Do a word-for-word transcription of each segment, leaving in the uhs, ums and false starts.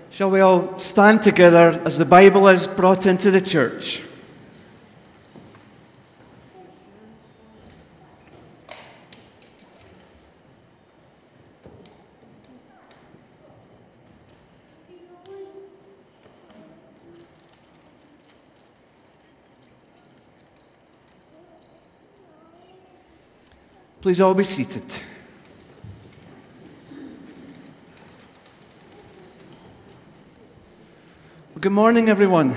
Shall we all stand together as the Bible is brought into the church? Please all be seated. Good morning, everyone.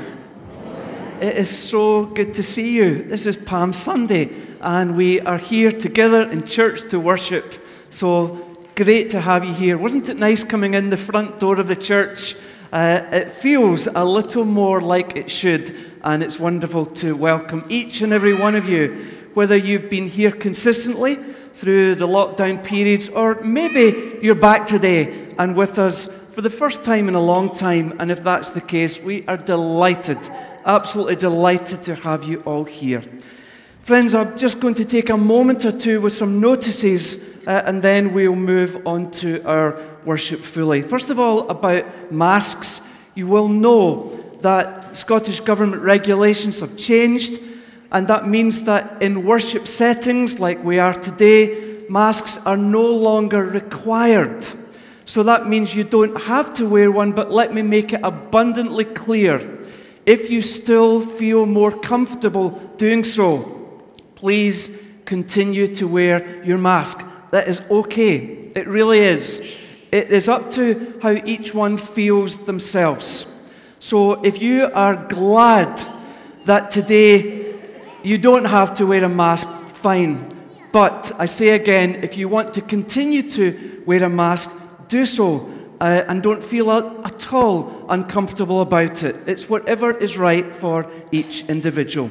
It is so good to see you. This is Palm Sunday, and we are here together in church to worship. So great to have you here. Wasn't it nice coming in the front door of the church? Uh, it feels a little more like it should, and it's wonderful to welcome each and every one of you, whether you've been here consistently through the lockdown periods, or maybe you're back today and with us for the first time in a long time, and if that's the case, we are delighted, absolutely delighted to have you all here. Friends, I'm just going to take a moment or two with some notices, uh, and then we'll move on to our worship fully. First of all, about masks. You will know that Scottish Government regulations have changed, and that means that in worship settings like we are today, masks are no longer required. So that means you don't have to wear one, but let me make it abundantly clear. If you still feel more comfortable doing so, please continue to wear your mask. That is okay. It really is. It is up to how each one feels themselves. So if you are glad that today you don't have to wear a mask, fine. But I say again, if you want to continue to wear a mask, do so, uh, and don't feel at all uncomfortable about it. It's whatever is right for each individual.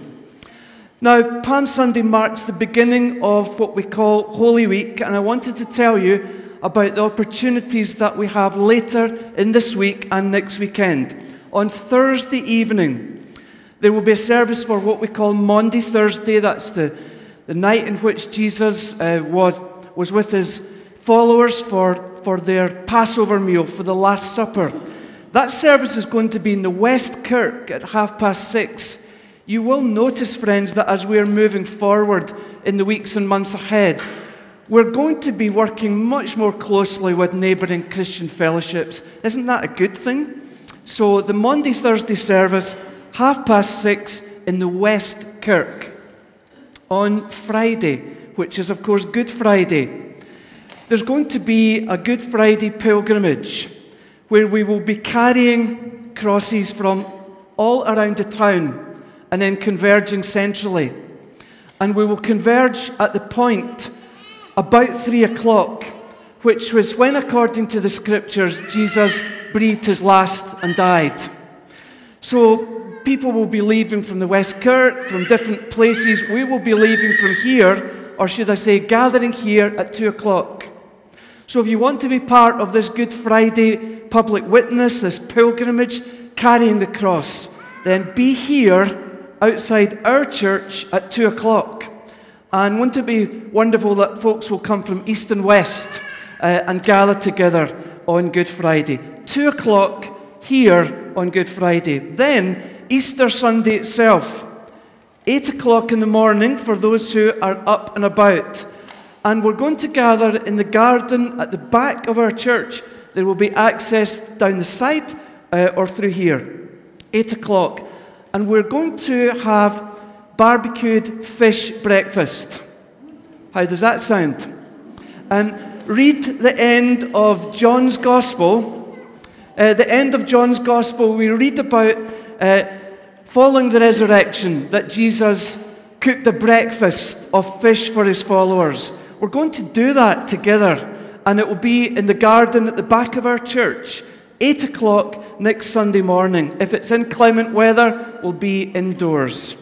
Now, Palm Sunday marks the beginning of what we call Holy Week, and I wanted to tell you about the opportunities that we have later in this week and next weekend. On Thursday evening, there will be a service for what we call Maundy Thursday. That's the, the night in which Jesus uh, was, was with his followers for for their Passover meal, for the Last Supper. That service is going to be in the West Kirk at half past six. You will notice, friends, that as we are moving forward in the weeks and months ahead, we're going to be working much more closely with neighbouring Christian fellowships. Isn't that a good thing? So the Maundy Thursday service, half past six in the West Kirk. On Friday, which is of course Good Friday, there's going to be a Good Friday pilgrimage where we will be carrying crosses from all around the town and then converging centrally. And we will converge at the point about three o'clock, which was when, according to the scriptures, Jesus breathed his last and died. So people will be leaving from the West Kirk, from different places. We will be leaving from here, or should I say gathering here at two o'clock. So if you want to be part of this Good Friday public witness, this pilgrimage, carrying the cross, then be here outside our church at two o'clock. And wouldn't it be wonderful that folks will come from east and west uh, and gather together on Good Friday. two o'clock here on Good Friday. Then Easter Sunday itself, eight o'clock in the morning for those who are up and about. And we're going to gather in the garden at the back of our church. There will be access down the side uh, or through here. eight o'clock. And we're going to have barbecued fish breakfast. How does that sound? Um, read the end of John's Gospel. Uh, the end of John's Gospel, we read about uh, following the resurrection, that Jesus cooked a breakfast of fish for his followers. We're going to do that together, and it will be in the garden at the back of our church, eight o'clock next Sunday morning. If it's inclement weather, we'll be indoors.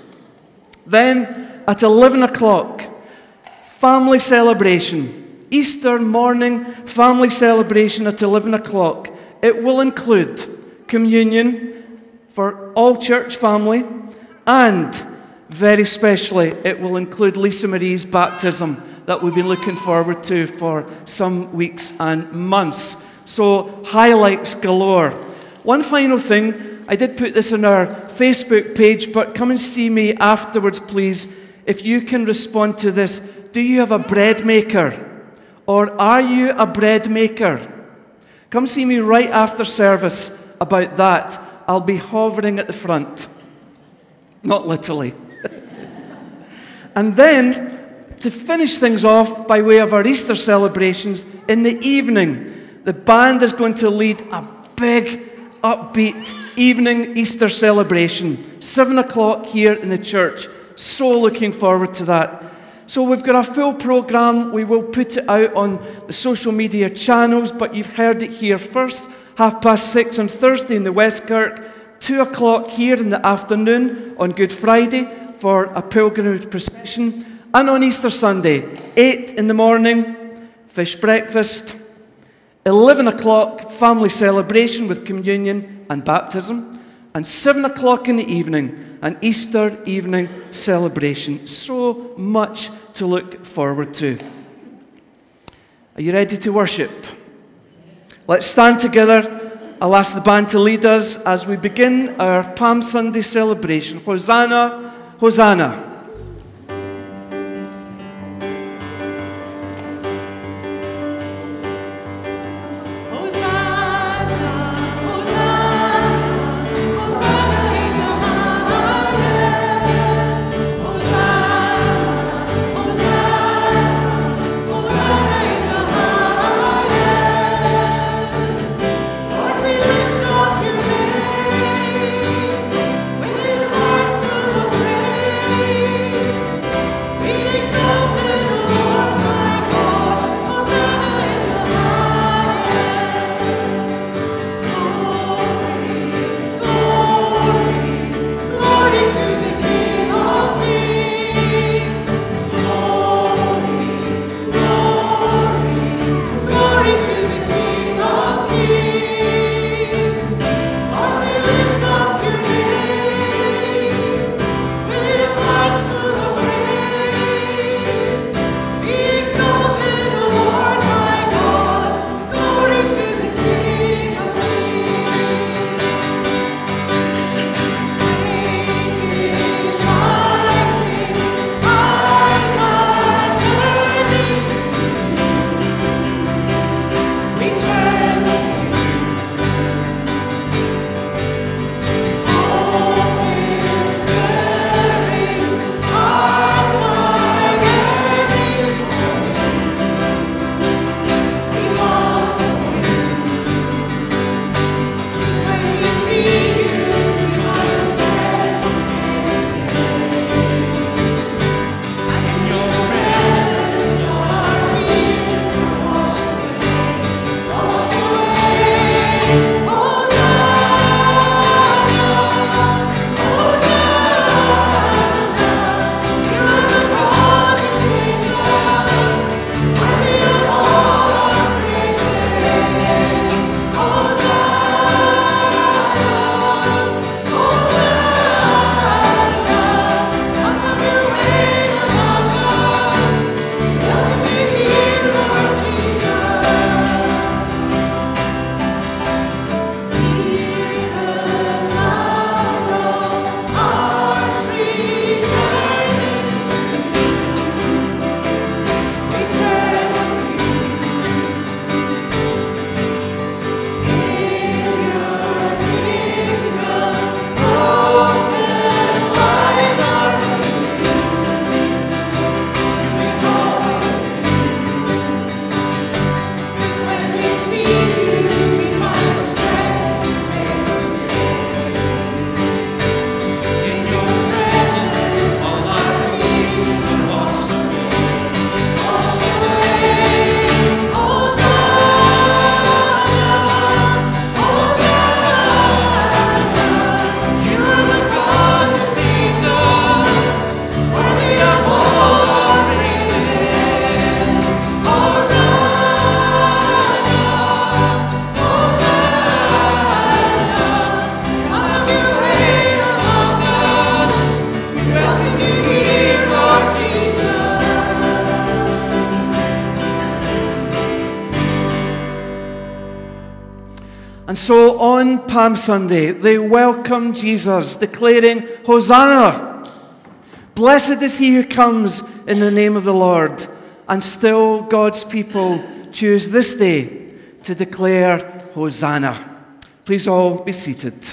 Then at eleven o'clock, family celebration. Easter morning family celebration at eleven o'clock. It will include communion for all church family, and very specially, it will include Lisa Marie's baptism that we've been looking forward to for some weeks and months. So, highlights galore. one final thing, I did put this on our Facebook page, but come and see me afterwards, please. If you can respond to this, do you have a bread maker? Or are you a bread maker? Come see me right after service about that. I'll be hovering at the front. Not literally. And then, to finish things off by way of our Easter celebrations, in the evening, the band is going to lead a big, upbeat evening Easter celebration. Seven o'clock here in the church. So looking forward to that. So we've got a full programme. We will put it out on the social media channels, but you've heard it here first. Half past six on Thursday in the West Kirk. Two o'clock here in the afternoon on Good Friday for a pilgrimage procession. And on Easter Sunday, eight in the morning, fish breakfast. eleven o'clock, family celebration with communion and baptism. And seven o'clock in the evening, an Easter evening celebration. So much to look forward to. Are you ready to worship? Let's stand together. I'll ask the band to lead us as we begin our Palm Sunday celebration. Hosanna, Hosanna. Praise And so on Palm Sunday, they welcome Jesus, declaring, Hosanna! Blessed is he who comes in the name of the Lord. And still God's people choose this day to declare Hosanna. Please all be seated.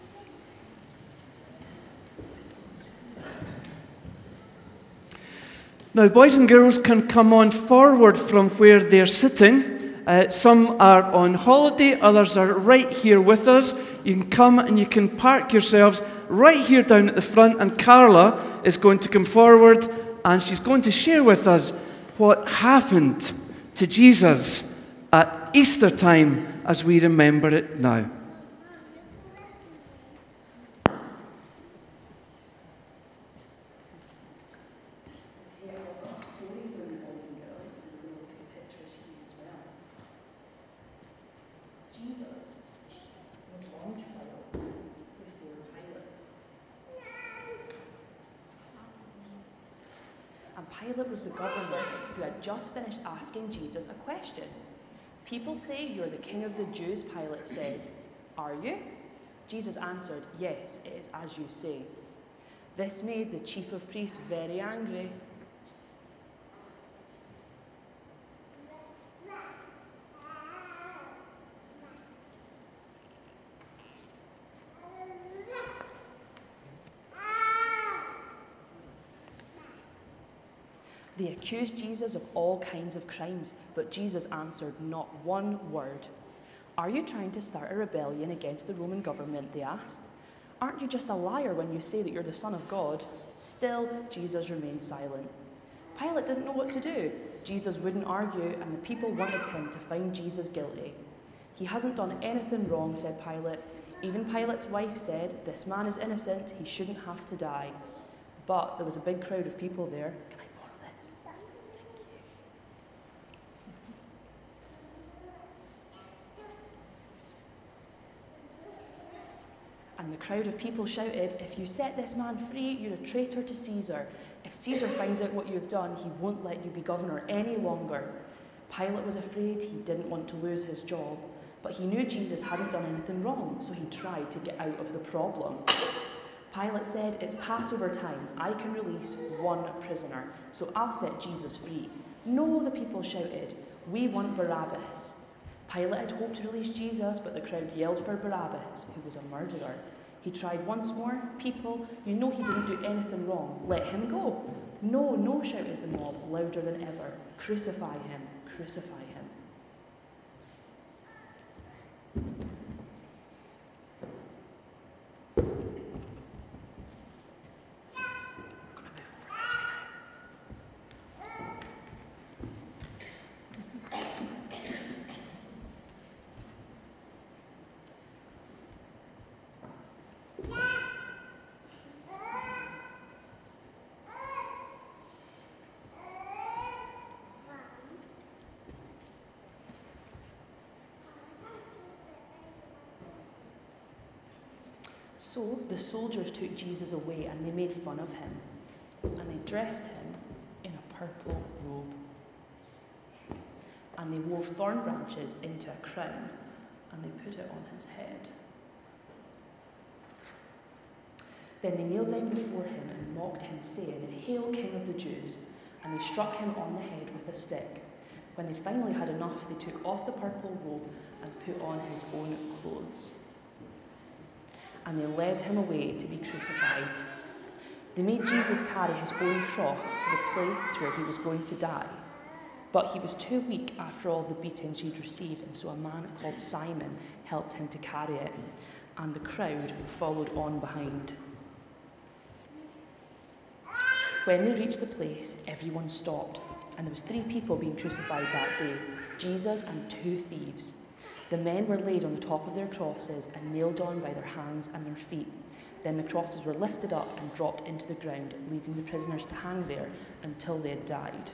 Now, boys and girls can come on forward from where they're sitting. Uh, some are on holiday, others are right here with us. You can come and you can park yourselves right here down at the front, and Carla is going to come forward and she's going to share with us what happened to Jesus at Easter time as we remember it now. Pilate was the governor who had just finished asking Jesus a question. People say you're the king of the Jews, Pilate said. Are you? Jesus answered, yes, it is as you say. This made the chief of priests very angry. They accused Jesus of all kinds of crimes, but Jesus answered not one word. Are you trying to start a rebellion against the Roman government, they asked. Aren't you just a liar when you say that you're the Son of God? Still, Jesus remained silent. Pilate didn't know what to do. Jesus wouldn't argue, and the people wanted him to find Jesus guilty. He hasn't done anything wrong, said Pilate. Even Pilate's wife said, this man is innocent, he shouldn't have to die. But there was a big crowd of people there. And the crowd of people shouted, if you set this man free, you're a traitor to Caesar. If Caesar finds out what you've done, he won't let you be governor any longer. Pilate was afraid he didn't want to lose his job, but he knew Jesus hadn't done anything wrong, so he tried to get out of the problem. Pilate said, it's Passover time. I can release one prisoner, so I'll set Jesus free. No, the people shouted, we want Barabbas. Pilate had hoped to release Jesus, but the crowd yelled for Barabbas, who was a murderer. He tried once more. People, you know he didn't do anything wrong. Let him go. No, no, shouted the mob, louder than ever. Crucify him, crucify him. So the soldiers took Jesus away and they made fun of him, and they dressed him in a purple robe. And they wove thorn branches into a crown and they put it on his head. Then they kneeled down before him and mocked him, saying, Hail, King of the Jews! And they struck him on the head with a stick. When they'd finally had enough, they took off the purple robe and put on his own clothes. And they led him away to be crucified. They made Jesus carry his own cross to the place where he was going to die. But he was too weak after all the beatings he'd received, and so a man called Simon helped him to carry it, and the crowd followed on behind. When they reached the place, everyone stopped, and there was three people being crucified that day, Jesus and two thieves. The men were laid on the top of their crosses and nailed on by their hands and their feet. Then the crosses were lifted up and dropped into the ground, leaving the prisoners to hang there until they had died.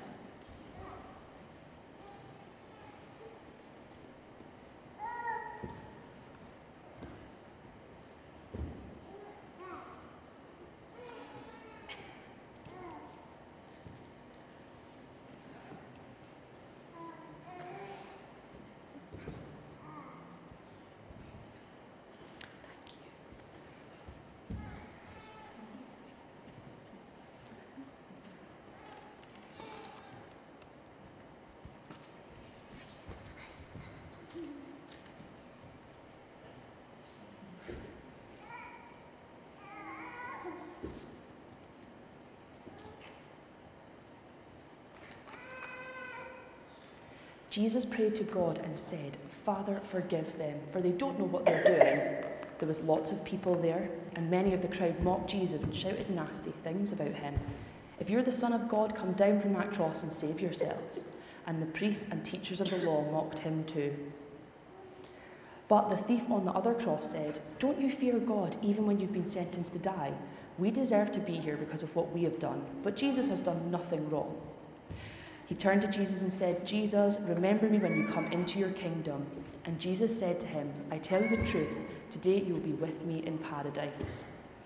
Jesus prayed to God and said, "Father, forgive them, for they don't know what they're doing." There was lots of people there, and many of the crowd mocked Jesus and shouted nasty things about him. "If you're the Son of God, come down from that cross and save yourselves." And the priests and teachers of the law mocked him too. But the thief on the other cross said, "Don't you fear God, even when you've been sentenced to die? We deserve to be here because of what we have done, but Jesus has done nothing wrong." He turned to Jesus and said, "Jesus, remember me when you come into your kingdom." And Jesus said to him, "I tell you the truth, today you will be with me in paradise."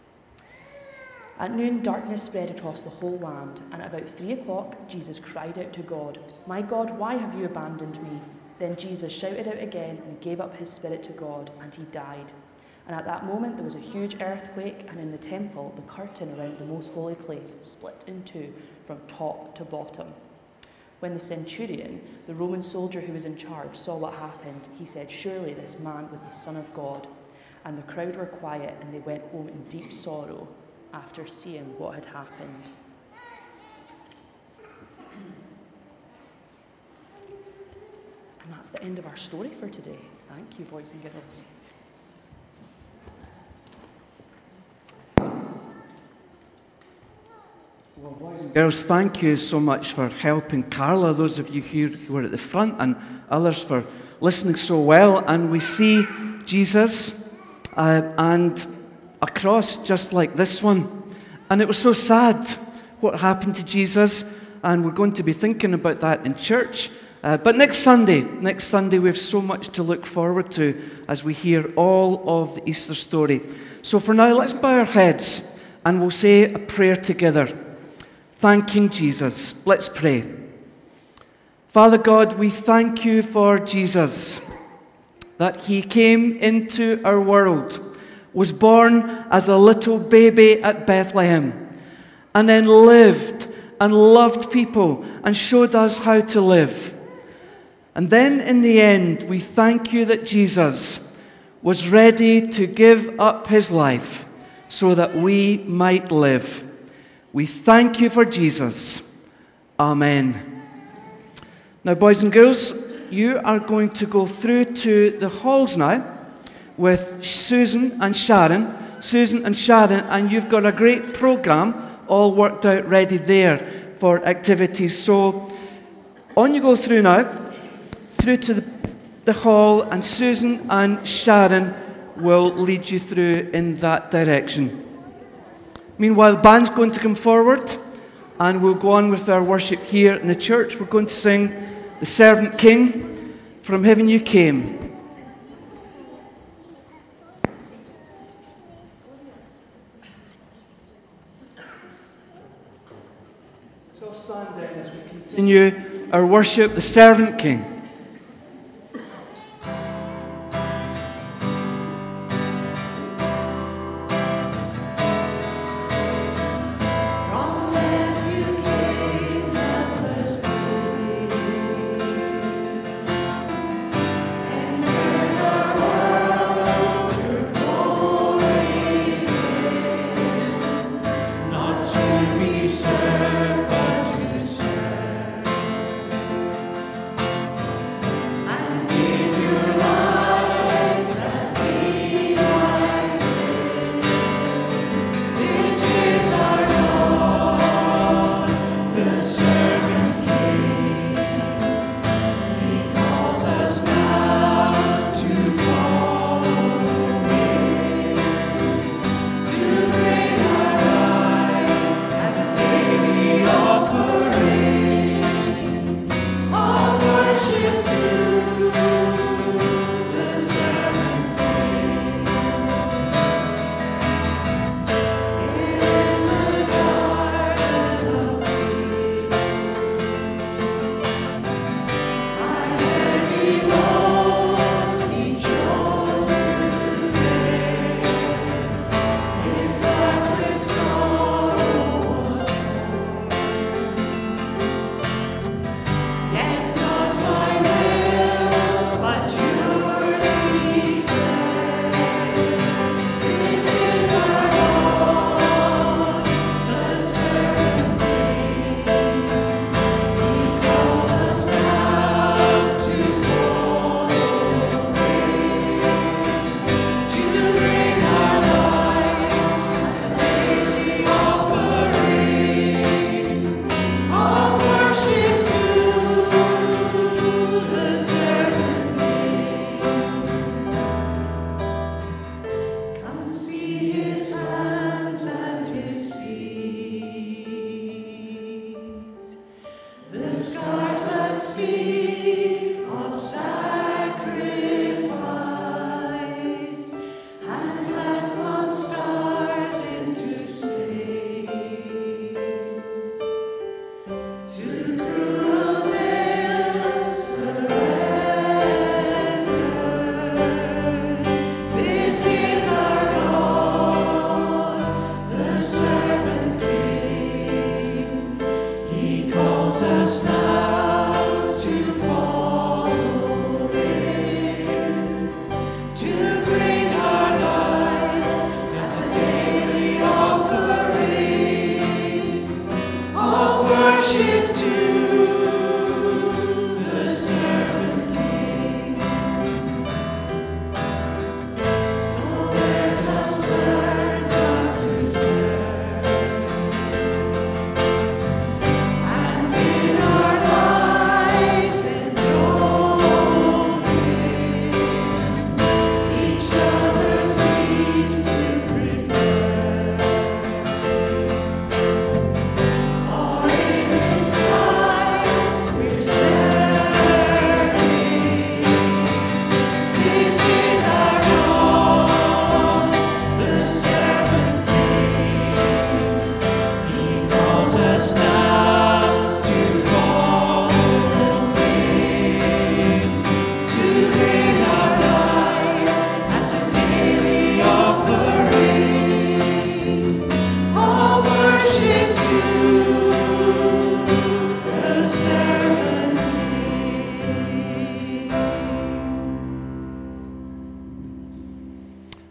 At noon, darkness spread across the whole land, and at about three o'clock, Jesus cried out to God, "My God, why have you abandoned me?" Then Jesus shouted out again and gave up his spirit to God, and he died. And at that moment, there was a huge earthquake, and in the temple, the curtain around the most holy place split in two from top to bottom. When the centurion, the Roman soldier who was in charge, saw what happened, he said, "Surely this man was the Son of God." And the crowd were quiet, and they went home in deep sorrow after seeing what had happened. And that's the end of our story for today. Thank you, boys and girls. Well, boys and girls, thank you so much for helping Carla, those of you here who were at the front, and others for listening so well. And we see Jesus uh, and a cross just like this one. And it was so sad what happened to Jesus, and we're going to be thinking about that in church. Uh, but next Sunday, next Sunday, we have so much to look forward to as we hear all of the Easter story. So for now, let's bow our heads and we'll say a prayer together, thanking Jesus. Let's pray. Father God, we thank you for Jesus, that he came into our world, was born as a little baby at Bethlehem, and then lived and loved people and showed us how to live. And then in the end, we thank you that Jesus was ready to give up his life so that we might live. We thank you for Jesus. Amen. Now, boys and girls, you are going to go through to the halls now with Susan and Sharon. Susan and Sharon, and you've got a great program all worked out ready there for activities. So on you go through now, through to the, the hall, and Susan and Sharon will lead you through in that direction. Meanwhile, the band's going to come forward, and we'll go on with our worship here in the church. We're going to sing The Servant King, From Heaven You Came. Let's all stand down as we continue our worship, The Servant King. Served, but to serve.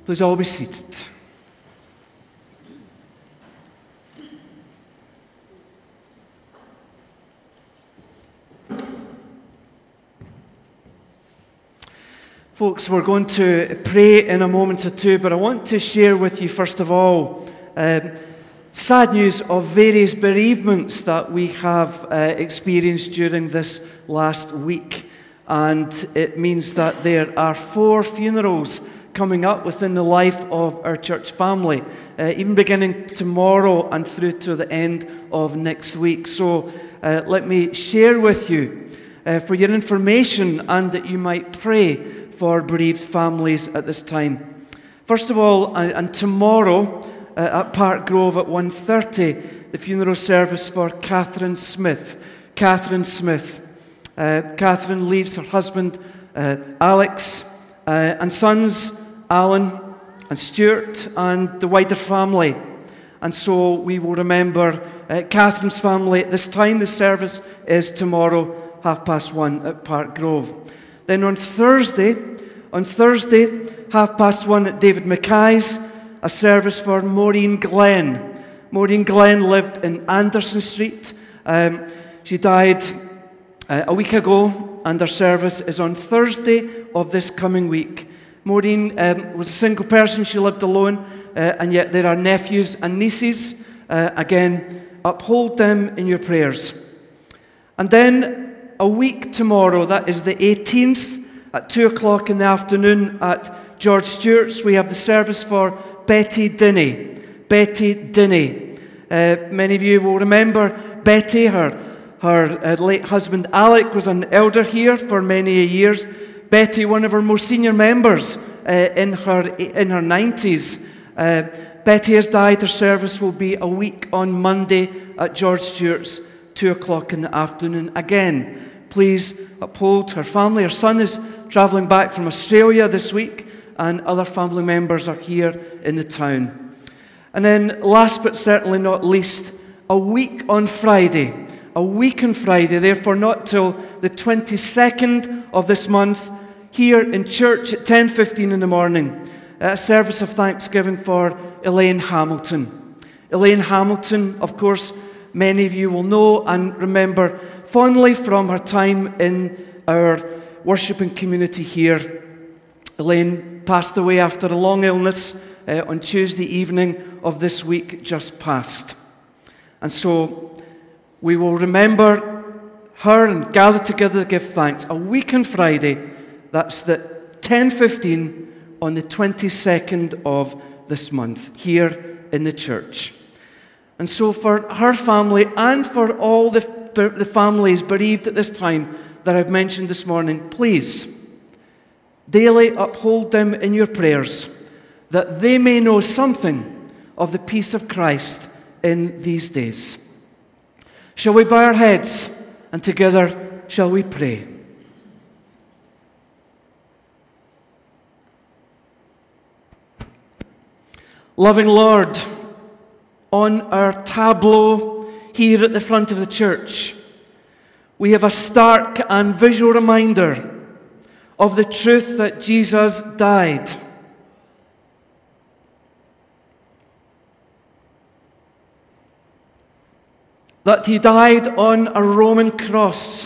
Please all be seated. Folks, we're going to pray in a moment or two, but I want to share with you, first of all, um, sad news of various bereavements that we have uh, experienced during this last week. And it means that there are four funerals coming up within the life of our church family, uh, even beginning tomorrow and through to the end of next week. So uh, let me share with you uh, for your information and that you might pray for bereaved families at this time. First of all, uh, and tomorrow uh, at Park Grove at one thirty, the funeral service for Catherine Smith. Catherine Smith. Uh, Catherine leaves her husband, uh, Alex, uh, and sons, Alan and Stuart, and the wider family. And so we will remember uh, Catherine's family at this time. The service is tomorrow, half past one at Park Grove. Then on Thursday, on Thursday, half past one at David Mackay's, a service for Maureen Glenn. Maureen Glenn lived in Anderson Street. Um, she died uh, a week ago, and her service is on Thursday of this coming week. Maureen um, was a single person. She lived alone, uh, and yet there are nephews and nieces. Uh, again, uphold them in your prayers. And then a week tomorrow, that is the eighteenth, at two o'clock in the afternoon at George Stewart's, we have the service for Betty Dinney. Betty Dinney. Uh, many of you will remember Betty. Her, her uh, late husband Alec was an elder here for many years. Betty, one of our most senior members uh, in her in her nineties. Uh, Betty has died. Her service will be a week on Monday at George Stewart's, two o'clock in the afternoon. Again, please uphold her family. Her son is travelling back from Australia this week, and other family members are here in the town. And then, last but certainly not least, a week on Friday. A week on Friday, therefore not till the twenty-second of this month, here in church at ten fifteen in the morning, a service of thanksgiving for Elaine Hamilton. Elaine Hamilton, of course, many of you will know and remember fondly from her time in our worshiping community here. Elaine passed away after a long illness uh, on Tuesday evening of this week just past. And so we will remember her and gather together to give thanks. A week on Friday, that's the ten fifteen on the twenty-second of this month, here in the church. And so for her family and for all the, the families bereaved at this time that I've mentioned this morning, please, daily uphold them in your prayers, that they may know something of the peace of Christ in these days. Shall we bow our heads, and together shall we pray? Loving Lord, on our tableau here at the front of the church, we have a stark and visual reminder of the truth that Jesus died. That he died on a Roman cross,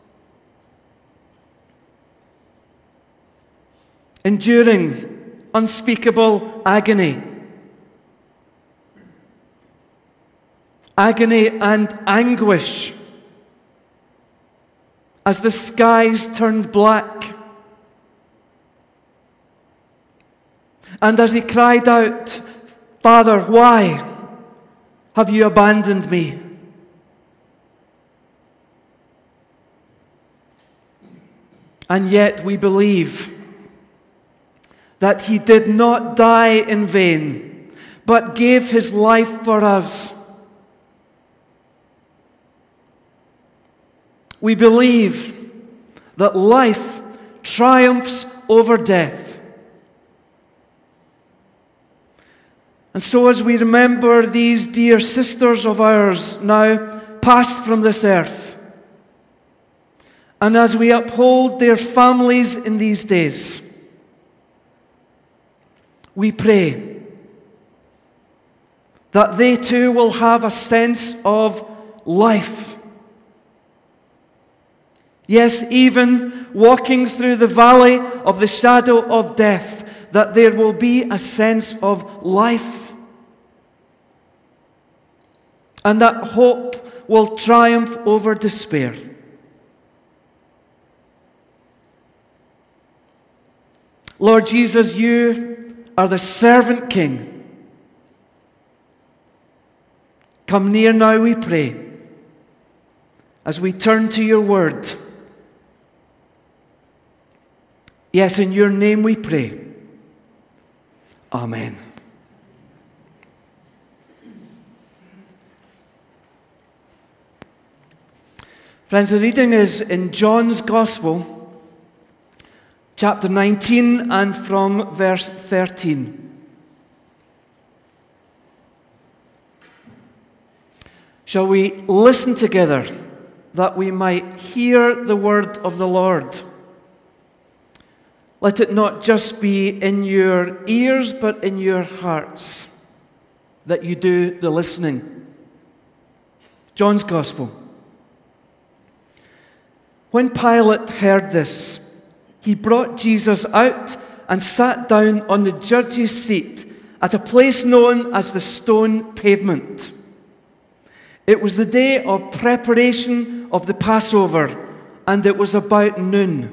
enduring unspeakable agony. Agony and anguish as the skies turned black. And as he cried out, "Father, why have you abandoned me?" And yet we believe that he did not die in vain, but gave his life for us. We believe that life triumphs over death. And so as we remember these dear sisters of ours now passed from this earth, and as we uphold their families in these days, we pray that they too will have a sense of life. Yes, even walking through the valley of the shadow of death, that there will be a sense of life. And that hope will triumph over despair. Lord Jesus, you are the servant King. Come near now, we pray, as we turn to your word. Yes, in your name we pray. Amen. Friends, the reading is in John's Gospel, chapter nineteen, and from verse thirteen. Shall we listen together that we might hear the word of the Lord? Let it not just be in your ears, but in your hearts, that you do the listening. John's Gospel. When Pilate heard this, he brought Jesus out and sat down on the judge's seat at a place known as the Stone Pavement. It was the day of preparation of the Passover, and it was about noon.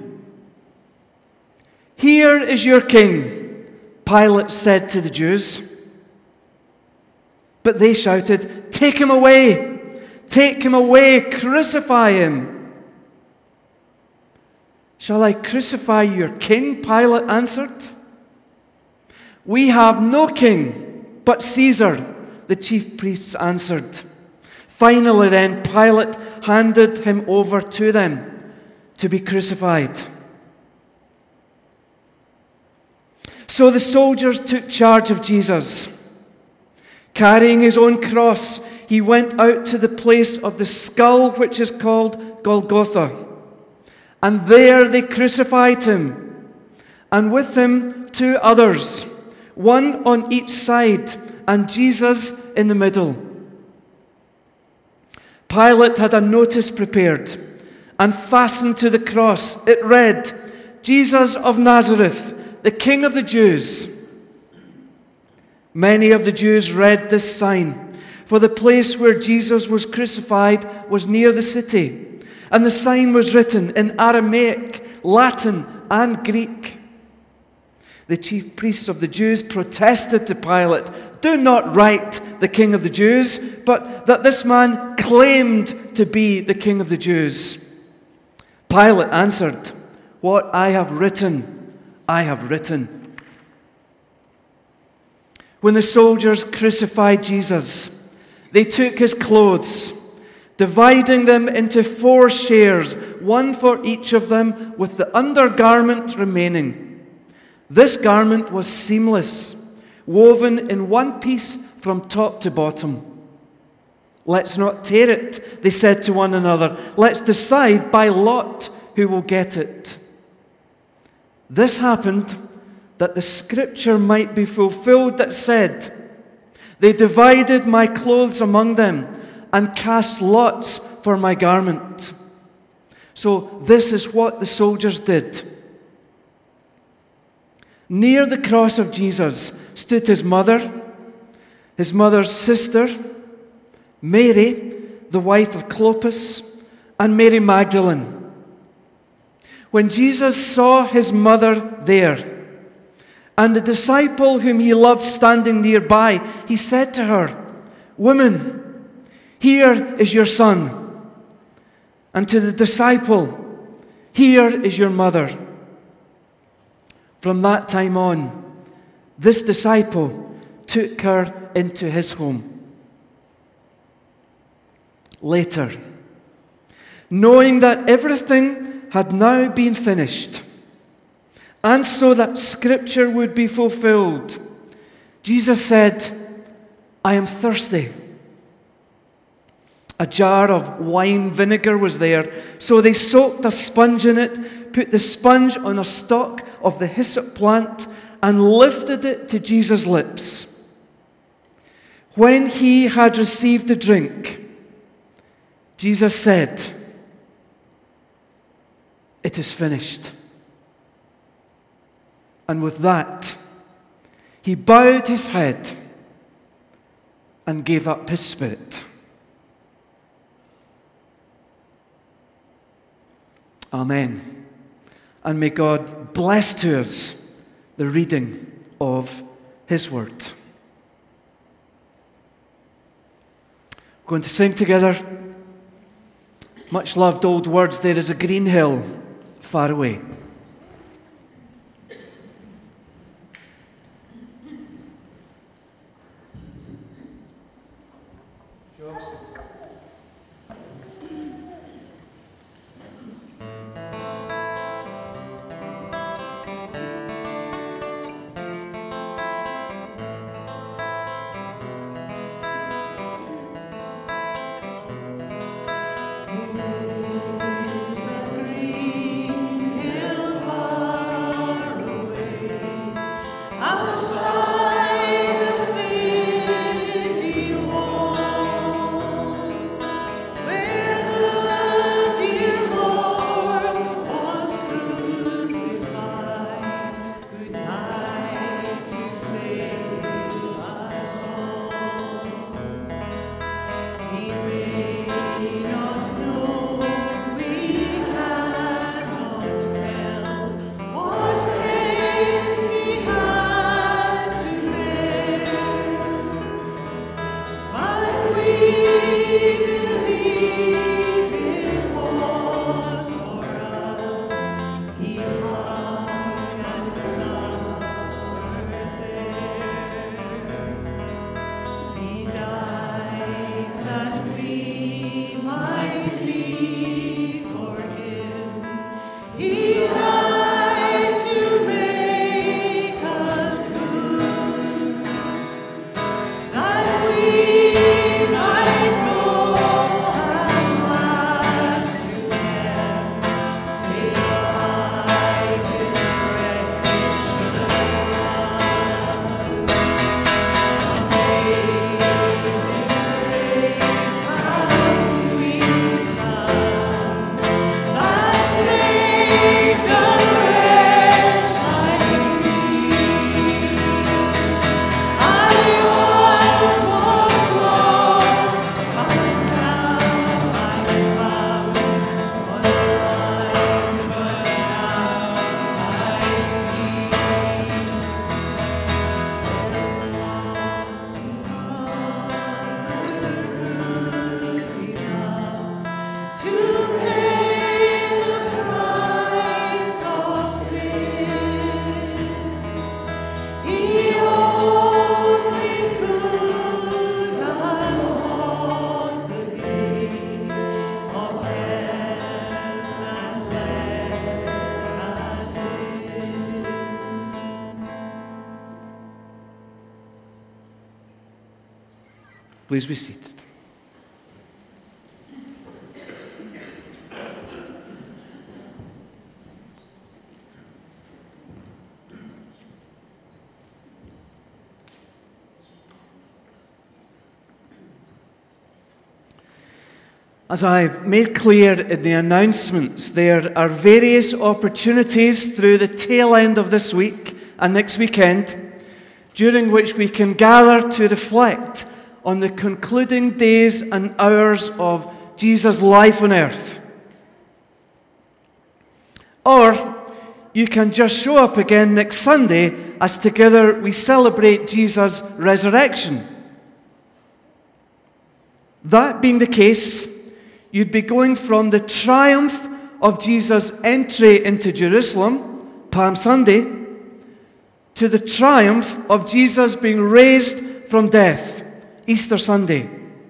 "Here is your king," Pilate said to the Jews. But they shouted, "Take him away! Take him away! Crucify him!" "Shall I crucify your king?" Pilate answered. "We have no king but Caesar," the chief priests answered. Finally then, Pilate handed him over to them to be crucified. So the soldiers took charge of Jesus. Carrying his own cross, he went out to the place of the skull, which is called Golgotha. And there they crucified him, and with him two others, one on each side, and Jesus in the middle. Pilate had a notice prepared and fastened to the cross. It read, "Jesus of Nazareth, the King of the Jews." Many of the Jews read this sign, for the place where Jesus was crucified was near the city, and the sign was written in Aramaic, Latin, and Greek. The chief priests of the Jews protested to Pilate, "Do not write the King of the Jews, but that this man claimed to be the King of the Jews." Pilate answered, "What I have written, I have written." When the soldiers crucified Jesus, they took his clothes, dividing them into four shares, one for each of them, with the undergarment remaining. This garment was seamless, woven in one piece from top to bottom. "Let's not tear it," they said to one another. "Let's decide by lot who will get it." This happened that the scripture might be fulfilled that said, "They divided my clothes among them and cast lots for my garment." So this is what the soldiers did. Near the cross of Jesus stood his mother, his mother's sister, Mary, the wife of Clopas, and Mary Magdalene. When Jesus saw his mother there, and the disciple whom he loved standing nearby, he said to her, "Woman, here is your son." And to the disciple, "Here is your mother." From that time on, this disciple took her into his home. Later, knowing that everything had now been finished, and so that scripture would be fulfilled, Jesus said, "I am thirsty." A jar of wine vinegar was there, so they soaked a sponge in it, put the sponge on a stalk of the hyssop plant, and lifted it to Jesus' lips. When he had received the drink, Jesus said, "It is finished." And with that, he bowed his head and gave up his spirit. Amen. And may God bless to us the reading of his word. We're going to sing together much loved old words, "There is a green hill far away." Please be seated. As I made clear in the announcements, there are various opportunities through the tail end of this week and next weekend during which we can gather to reflect on the concluding days and hours of Jesus' life on earth. Or you can just show up again next Sunday as together we celebrate Jesus' resurrection. That being the case, you'd be going from the triumph of Jesus' entry into Jerusalem, Palm Sunday, to the triumph of Jesus being raised from death, Easter Sunday.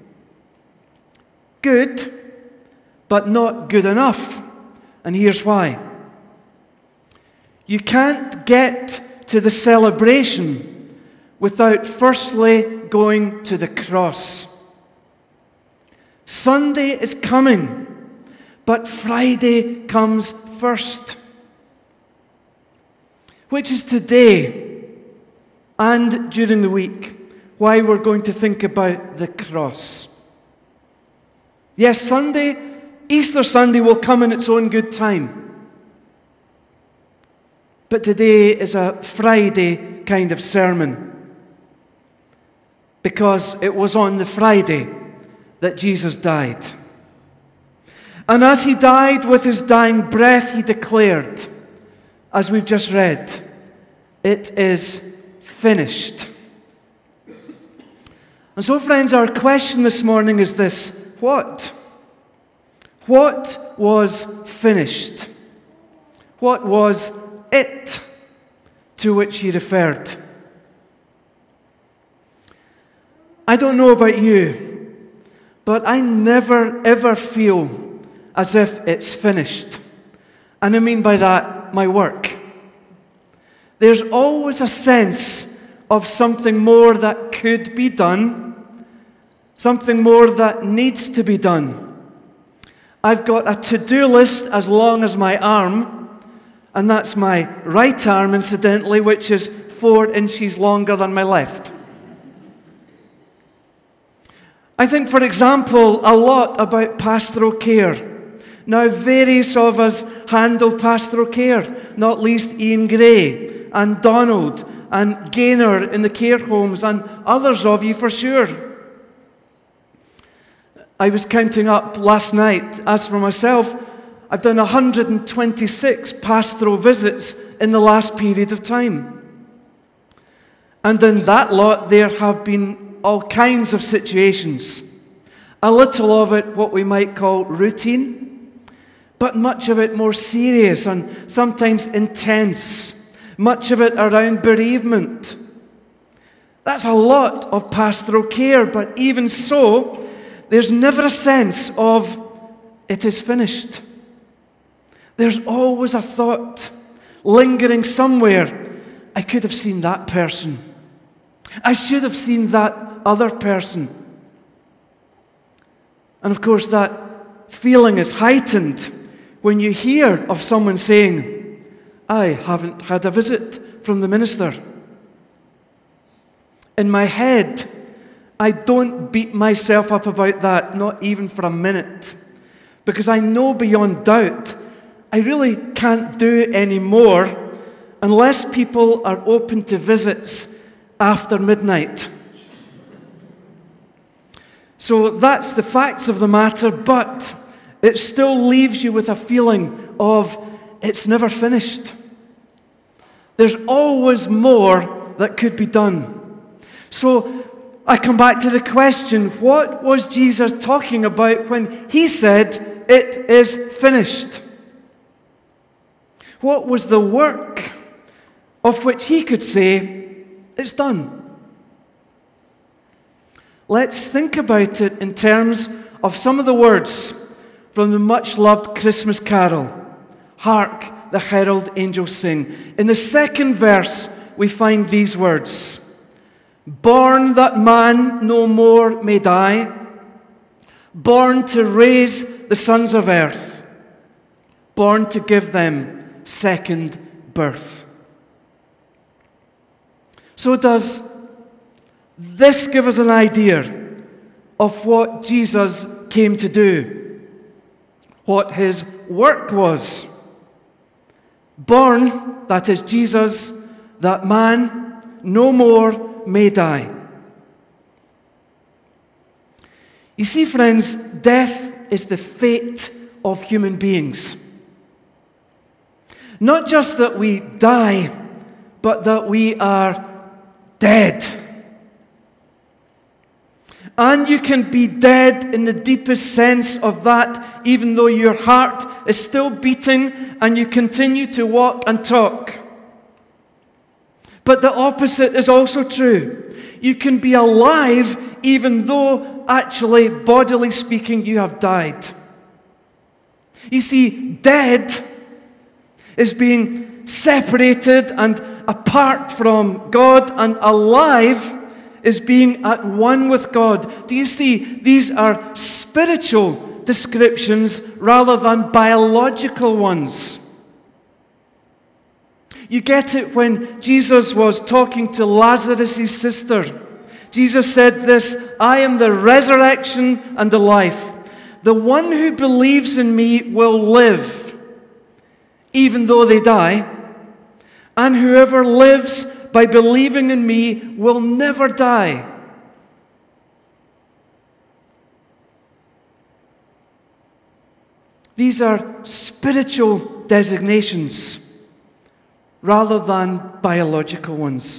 Good, but not good enough. And here's why. You can't get to the celebration without firstly going to the cross. Sunday is coming, but Friday comes first, which is today, and during the week, why we're going to think about the cross. Yes, Sunday, Easter Sunday will come in its own good time. But today is a Friday kind of sermon, because it was on the Friday that Jesus died. And as he died, with his dying breath, he declared, as we've just read, it is finished. And so, friends, our question this morning is this: what? What was finished? What was it to which he referred? I don't know about you, but I never ever feel as if it's finished. And I mean by that, my work. There's always a sense of something more that could be done, something more that needs to be done. I've got a to-do list as long as my arm, and that's my right arm, incidentally, which is four inches longer than my left. I think, for example, a lot about pastoral care. Now, various of us handle pastoral care, not least Ian Gray and Donald and Gaynor in the care homes, and others of you for sure. I was counting up last night. As for myself, I've done one hundred twenty-six pastoral visits in the last period of time. And in that lot, there have been all kinds of situations. A little of it what we might call routine, but much of it more serious and sometimes intense. Much of it around bereavement. That's a lot of pastoral care, but even so, there's never a sense of it is finished. There's always a thought lingering somewhere. I could have seen that person. I should have seen that other person. And of course, that feeling is heightened when you hear of someone saying, I haven't had a visit from the minister. In my head, I don't beat myself up about that, not even for a minute, because I know beyond doubt I really can't do any more unless people are open to visits after midnight. So that's the facts of the matter, but it still leaves you with a feeling of it's never finished. There's always more that could be done. So I come back to the question, what was Jesus talking about when he said, it is finished? What was the work of which he could say, it's done? Let's think about it in terms of some of the words from the much-loved Christmas carol, Hark, the herald angels sing. In the second verse, we find these words, born that man no more may die, born to raise the sons of earth, born to give them second birth. So does this give us an idea of what Jesus came to do, what his work was? Born, that is Jesus, that man no more may die. You see, friends, death is the fate of human beings. Not just that we die, but that we are dead. And you can be dead in the deepest sense of that, even though your heart is still beating and you continue to walk and talk. But the opposite is also true. You can be alive even though, actually, bodily speaking, you have died. You see, dead is being separated and apart from God, and alive is being at one with God. Do you see? These are spiritual descriptions rather than biological ones. You get it when Jesus was talking to Lazarus' sister. Jesus said this, "I am the resurrection and the life. The one who believes in me will live, even though they die. And whoever lives by believing in me will never die." These are spiritual designations rather than biological ones.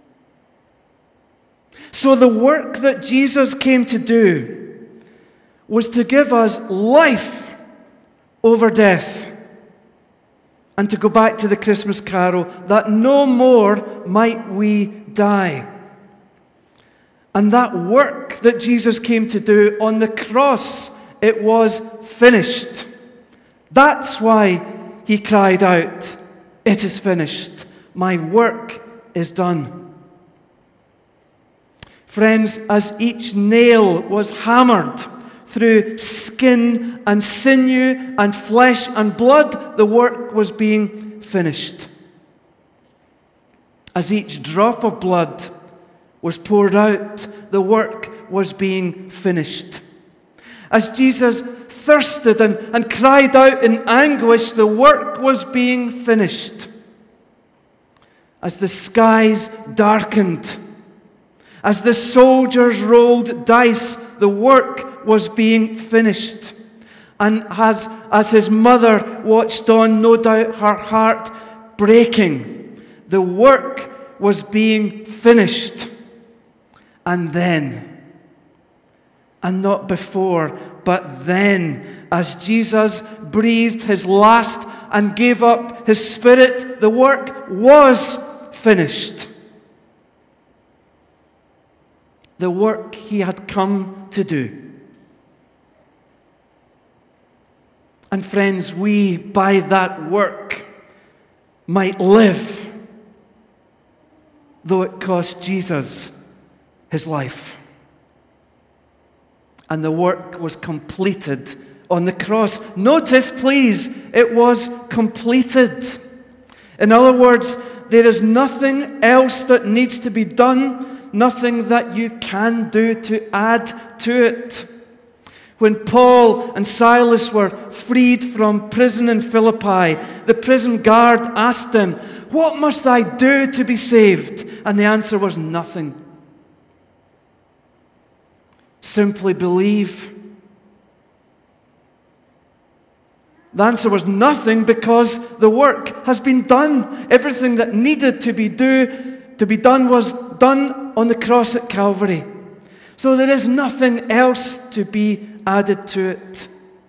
So the work that Jesus came to do was to give us life over death. And to go back to the Christmas carol, that no more might we die. And that work that Jesus came to do on the cross, it was finished. That's why he cried out, "It is finished. My work is done." Friends, as each nail was hammered through skin and sinew and flesh and blood, the work was being finished. As each drop of blood was poured out, the work was being finished. As Jesus thirsted and, and cried out in anguish, the work was being finished. As the skies darkened, as the soldiers rolled dice, the work was being finished. And as, as his mother watched on, no doubt her heart breaking, the work was being finished. And then, and not before, but then, as Jesus breathed his last and gave up his spirit, the work was finished. The work he had come to do. And friends, we, by that work, might live, though it cost Jesus his life. And the work was completed on the cross. Notice, please, it was completed. In other words, there is nothing else that needs to be done, nothing that you can do to add to it. When Paul and Silas were freed from prison in Philippi, the prison guard asked them, "What must I do to be saved?" And the answer was nothing. Simply believe. The answer was nothing because the work has been done. Everything that needed to be do to be done was done on the cross at Calvary. So there is nothing else to be added to it.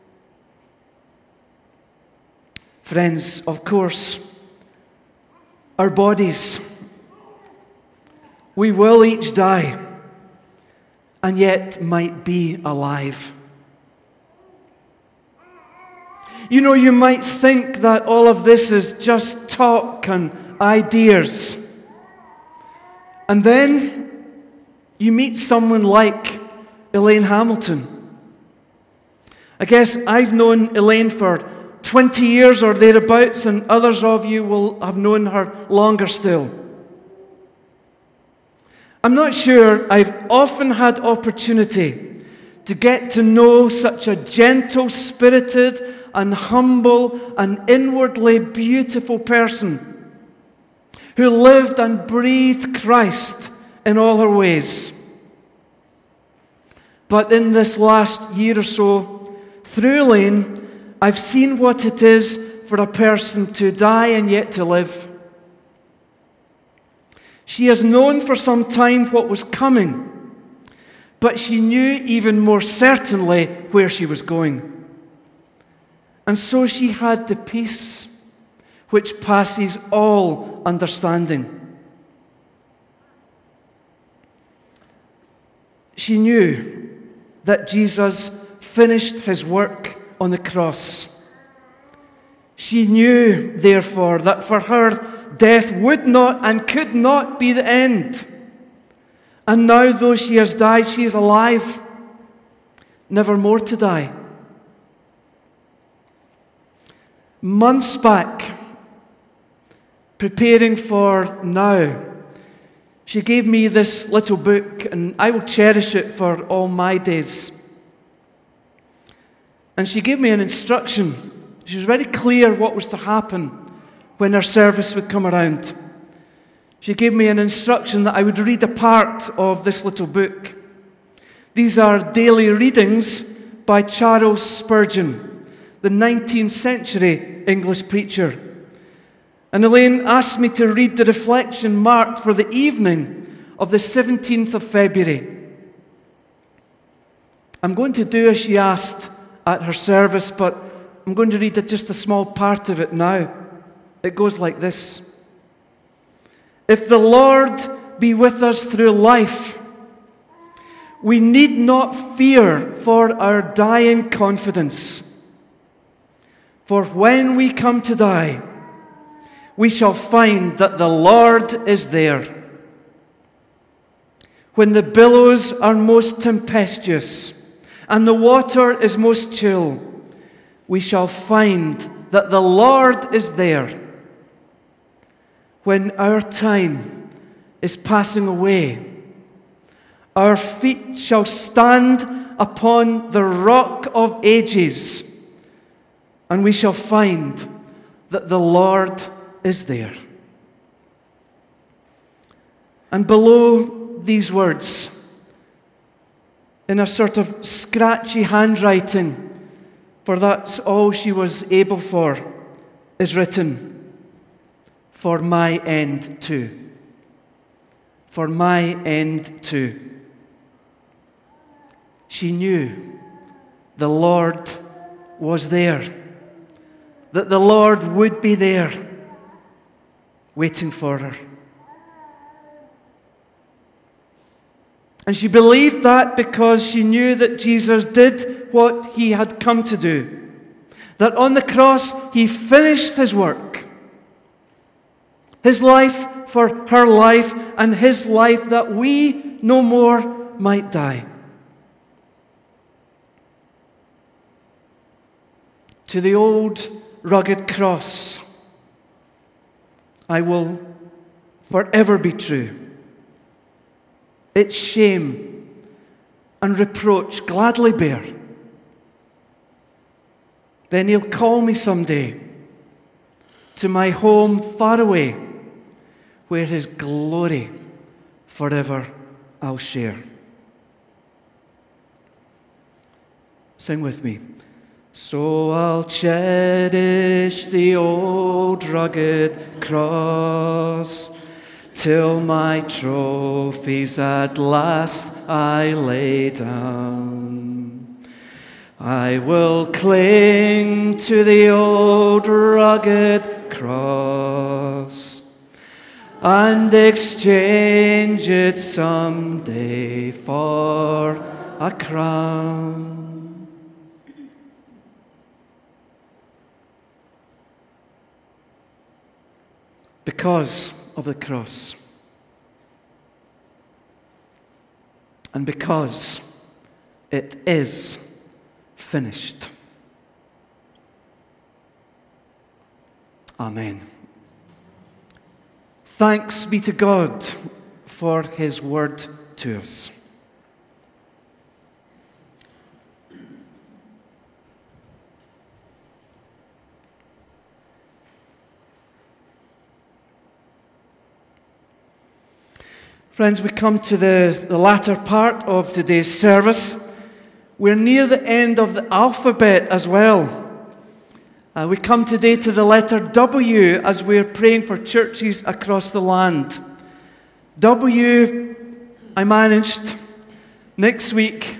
Friends, of course, our bodies, we will each die, and yet might be alive. You know, you might think that all of this is just talk and ideas. And then you meet someone like Elaine Hamilton. I guess I've known Elaine for twenty years or thereabouts, and others of you will have known her longer still. I'm not sure I've often had opportunity to get to know such a gentle-spirited and humble and inwardly beautiful person who lived and breathed Christ in all her ways. But in this last year or so, through Elaine, I've seen what it is for a person to die and yet to live. She has known for some time what was coming, but she knew even more certainly where she was going. And so she had the peace which passes all understanding. She knew that Jesus finished his work on the cross. She knew, therefore, that for her, death would not and could not be the end. And now, though she has died, she is alive, never more to die. Months back, preparing for now, she gave me this little book, and I will cherish it for all my days. And she gave me an instruction. She was very clear what was to happen when our service would come around. She gave me an instruction that I would read a part of this little book. These are daily readings by Charles Spurgeon, the nineteenth century English preacher. And Elaine asked me to read the reflection marked for the evening of the seventeenth of February. I'm going to do as she asked at her service, but I'm going to read just a small part of it now. It goes like this. If the Lord be with us through life, we need not fear for our dying confidence. For when we come to die, we shall find that the Lord is there. When the billows are most tempestuous and the water is most chill, we shall find that the Lord is there. When our time is passing away, our feet shall stand upon the rock of ages, and we shall find that the Lord is there. And below these words, in a sort of scratchy handwriting, for that's all she was able for, is written, for my end too. For my end too. She knew the Lord was there, that the Lord would be there, waiting for her. And she believed that because she knew that Jesus did what he had come to do. That on the cross, he finished his work. His life for her life, and his life that we no more might die. To the old rugged cross, I will forever be true. Its shame and reproach gladly bear. Then he'll call me someday to my home far away, where his glory forever I'll share. Sing with me. So I'll cherish the old rugged cross, till my trophies at last I lay down. I will cling to the old rugged cross and exchange it someday for a crown. Because of the cross, and because it is finished. Amen. Thanks be to God for his word to us. Friends, we come to the, the latter part of today's service. We're near the end of the alphabet as well. Uh, we come today to the letter W as we're praying for churches across the land. W, I managed. Next week,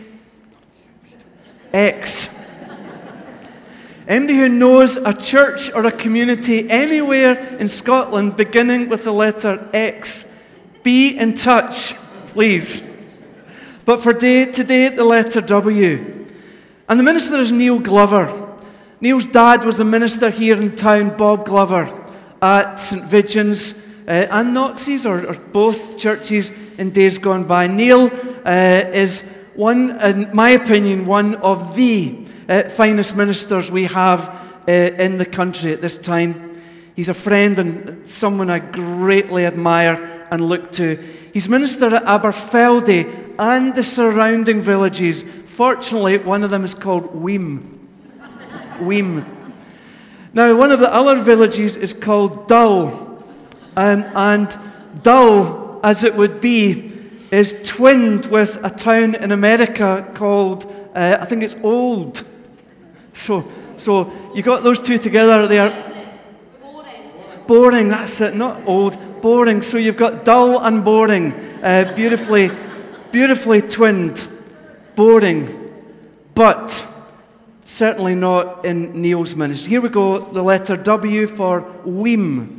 X. Anybody who knows a church or a community anywhere in Scotland beginning with the letter X, be in touch, please. But for day, today, the letter W. And the minister is Neil Glover. Neil's dad was the minister here in town, Bob Glover, at St Vigins uh, and Knox's, or, or both churches in days gone by. Neil uh, is one, in my opinion, one of the uh, finest ministers we have uh, in the country at this time. He's a friend and someone I greatly admire and look to. He's minister at Aberfeldy and the surrounding villages. Fortunately, one of them is called Weem. Weem. Now, one of the other villages is called Dull. Um, and Dull, as it would be, is twinned with a town in America called, uh, I think it's Old. So, so you got those two together. They are boring. Boring, that's it. Not old, boring. So you've got Dull and Boring, uh, beautifully, beautifully twinned. Boring, but certainly not in Neil's ministry. Here we go, the letter W for Weem.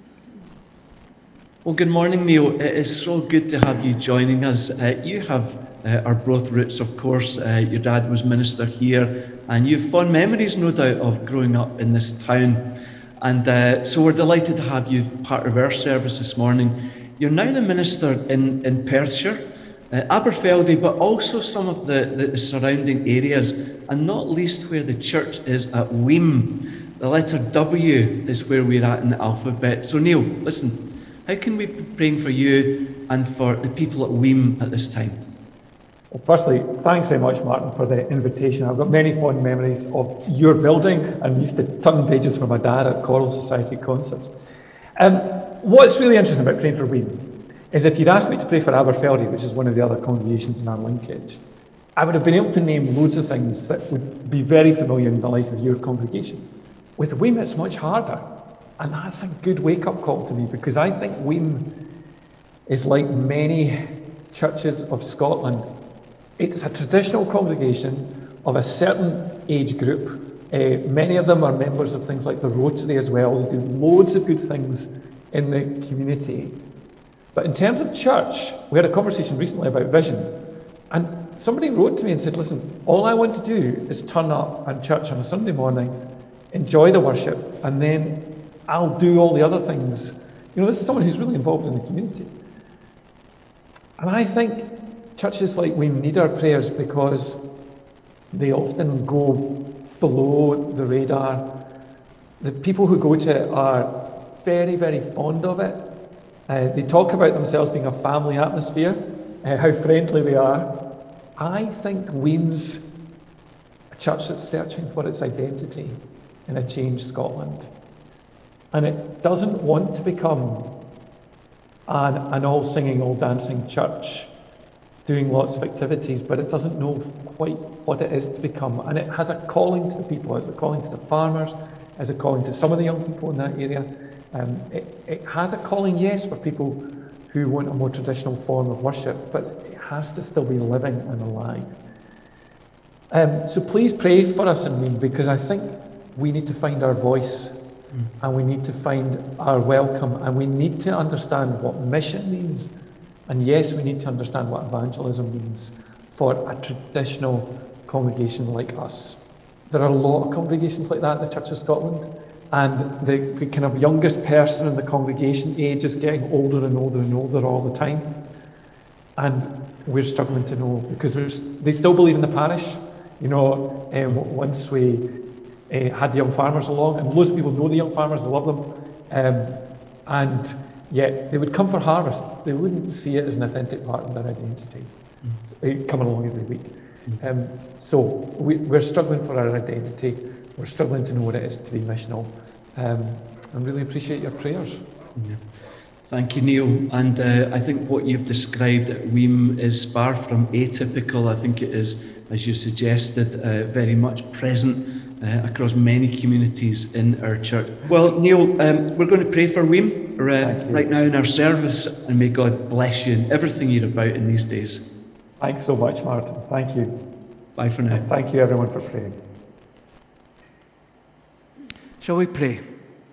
Well, good morning, Neil. It is so good to have you joining us. Uh, you have uh, our Broth roots, of course. Uh, your dad was minister here, and you have fond memories, no doubt, of growing up in this town. And uh, so we're delighted to have you part of our service this morning. You're now the minister in, in Perthshire, uh, Aberfeldy, but also some of the, the, the surrounding areas, and not least where the church is at Weem. The letter W is where we're at in the alphabet. So, Neil, listen. How can we be praying for you and for the people at Weem at this time? Well, firstly, thanks very much, Martin, for the invitation. I've got many fond memories of your building, and we used to turn pages for my dad at Choral Society concerts. Um, what's really interesting about praying for Weem is if you'd asked me to pray for Aberfeldy, which is one of the other congregations in our linkage, I would have been able to name loads of things that would be very familiar in the life of your congregation. With Weem, it's much harder. And that's a good wake-up call to me, because I think Weem is like many churches of Scotland. It's a traditional congregation of a certain age group. Uh, many of them are members of things like the Rotary as well. They do loads of good things in the community. But in terms of church, we had a conversation recently about vision. And somebody wrote to me and said, listen, all I want to do is turn up at church on a Sunday morning, enjoy the worship, and then I'll do all the other things. You know, this is someone who's really involved in the community. And I think churches like we need our prayers, because they often go below the radar. The people who go to it are very, very fond of it. Uh, they talk about themselves being a family atmosphere, uh, how friendly they are. I think Weem's a church that's searching for its identity in a changed Scotland. And it doesn't want to become an, an all-singing, all-dancing church doing lots of activities, but it doesn't know quite what it is to become. And it has a calling to the people. It has a calling to the farmers, it has a calling to some of the young people in that area. Um, it, it has a calling, yes, for people who want a more traditional form of worship, but it has to still be living and alive. Um, so please pray for us in Weem, because I think we need to find our voice. And we need to find our welcome, and we need to understand what mission means. And yes, we need to understand what evangelism means for a traditional congregation like us. There are a lot of congregations like that in the Church of Scotland, and the, the kind of youngest person in the congregation age is getting older and older and older all the time. And we're struggling to know, because we're, they still believe in the parish. You know, um, once we Uh, had the young farmers along, and loads of people know the young farmers, they love them, um, and yet they would come for harvest. They wouldn't see it as an authentic part of their identity, mm. coming along every week. Mm. Um, so we, we're struggling for our identity, we're struggling to know what it is to be missional, um, and really appreciate your prayers. Yeah. Thank you, Neil. And uh, I think what you've described at Weem is far from atypical. I think it is, as you suggested, uh, very much present Uh, across many communities in our church. Well, Neil, um, we're going to pray for Weem uh, right now in our service, and may God bless you in everything you're about in these days. Thanks so much, Martin. Thank you. Bye for now. And thank you, everyone, for praying. Shall we pray?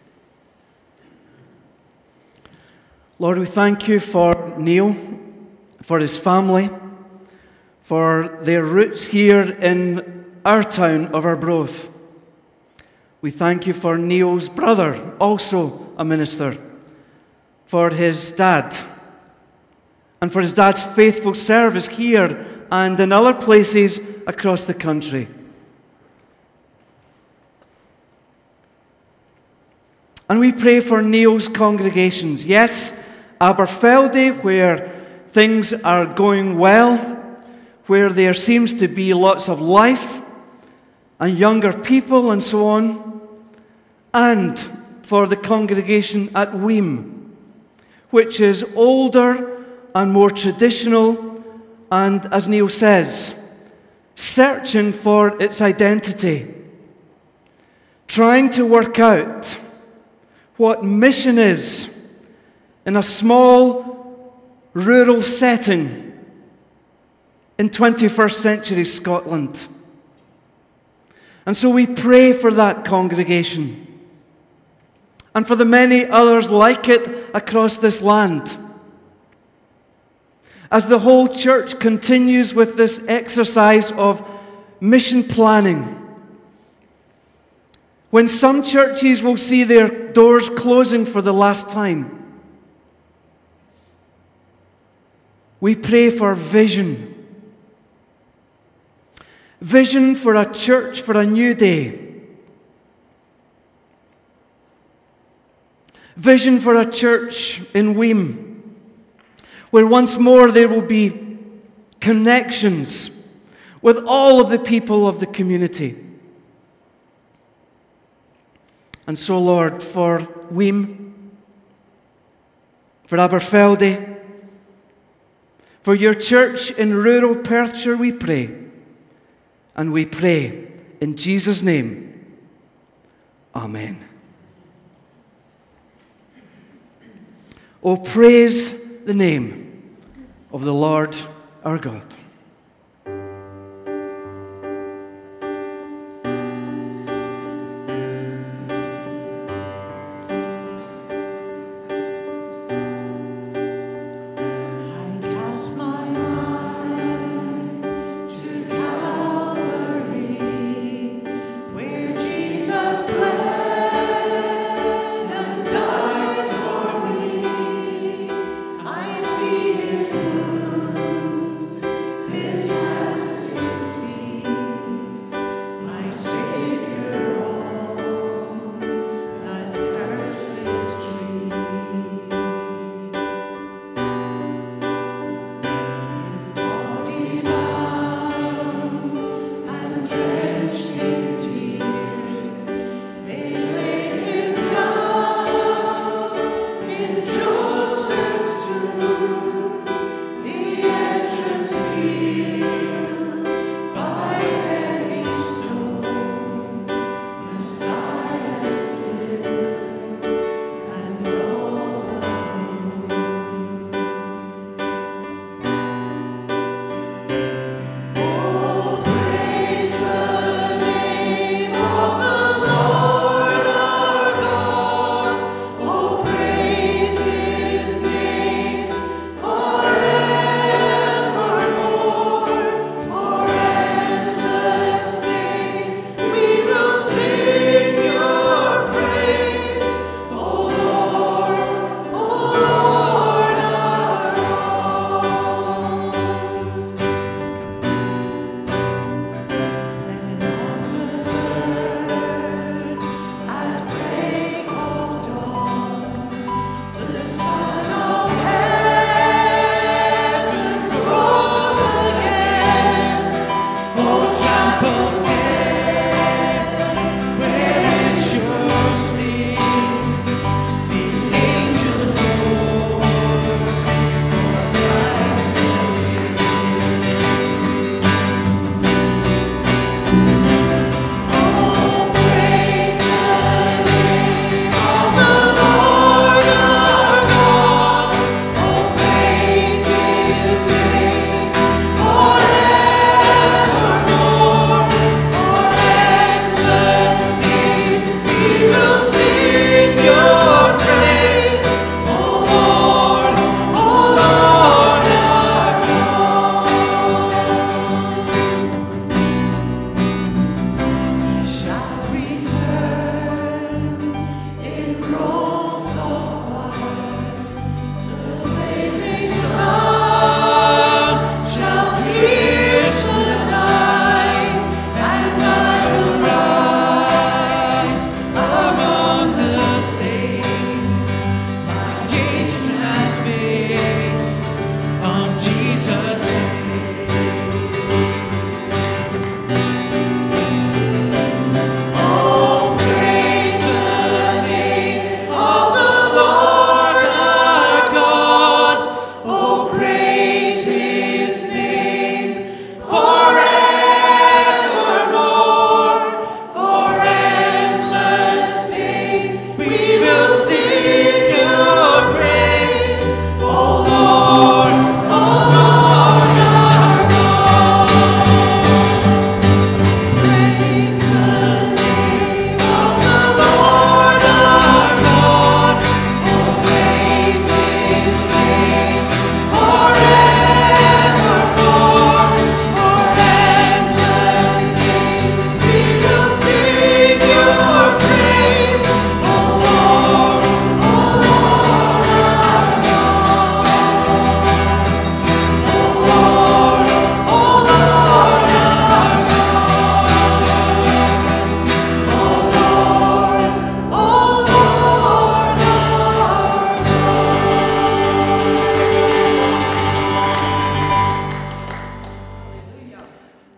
Lord, we thank you for Neil, for his family, for their roots here in our town of Arbroath. We thank you for Neil's brother, also a minister, for his dad, and for his dad's faithful service here and in other places across the country. And we pray for Neil's congregations. Yes, Aberfeldy, where things are going well, where there seems to be lots of life and younger people and so on, and for the congregation at Weem, which is older and more traditional and, as Neil says, searching for its identity, trying to work out what mission is in a small rural setting in twenty-first century Scotland. And so we pray for that congregation and for the many others like it across this land, as the whole church continues with this exercise of mission planning. When some churches will see their doors closing for the last time, we pray for vision. Vision for a church for a new day. Vision for a church in Weem, where once more there will be connections with all of the people of the community. And so, Lord, for Weem, for Aberfeldy, for your church in rural Perthshire, we pray. And we pray in Jesus' name. Amen. Oh, praise the name of the Lord our God. I see his wounds.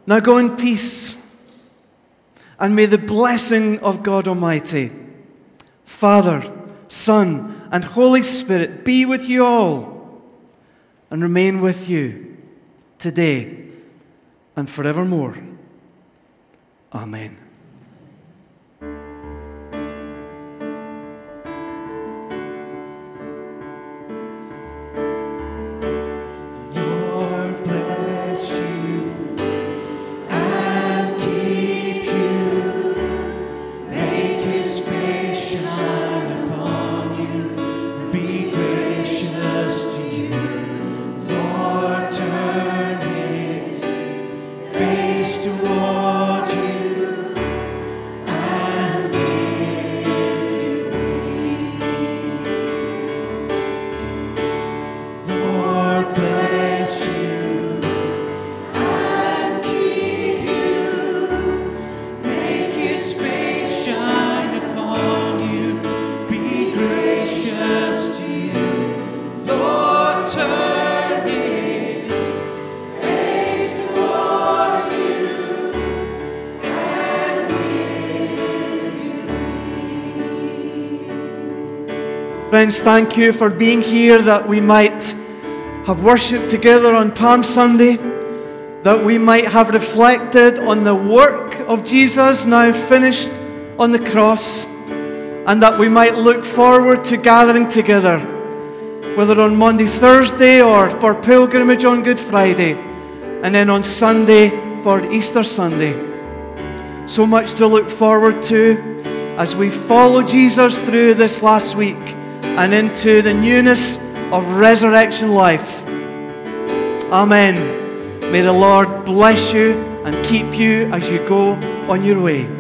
Now go in peace, and may the blessing of God Almighty, Father, Son, and Holy Spirit be with you all and remain with you today and forevermore. Amen. Friends, thank you for being here, that we might have worshipped together on Palm Sunday, that we might have reflected on the work of Jesus now finished on the cross, and that we might look forward to gathering together, whether on Monday, Thursday, or for pilgrimage on Good Friday, and then on Sunday for Easter Sunday. So much to look forward to as we follow Jesus through this last week and into the newness of resurrection life. Amen. May the Lord bless you and keep you as you go on your way.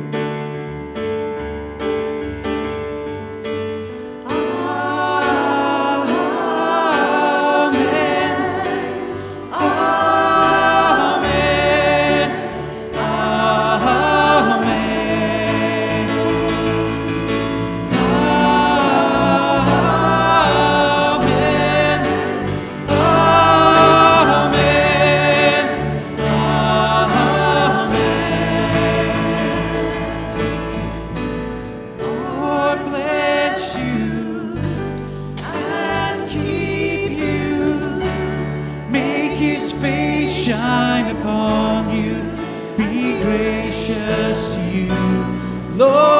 Shine upon you, be gracious to you, Lord.